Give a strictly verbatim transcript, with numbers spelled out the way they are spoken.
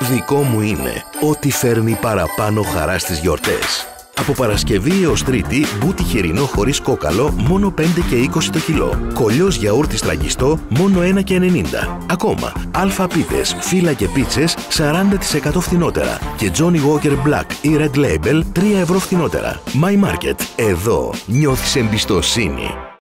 Δικό μου είναι ό,τι φέρνει παραπάνω χαρά στις γιορτές. Από Παρασκευή έως Τρίτη, μπούτι χοιρινό χωρίς κόκαλο, μόνο πέντε και είκοσι το κιλό. Κολλιός γιαούρτι στραγγιστό, μόνο ένα και ενενήντα. Ακόμα, αλφα πίτες, φύλλα και πίτσες, σαράντα τοις εκατό φθηνότερα. Και Johnny Walker Black ή Red Label, τρία ευρώ φθηνότερα. My Market. Εδώ νιώθεις εμπιστοσύνη.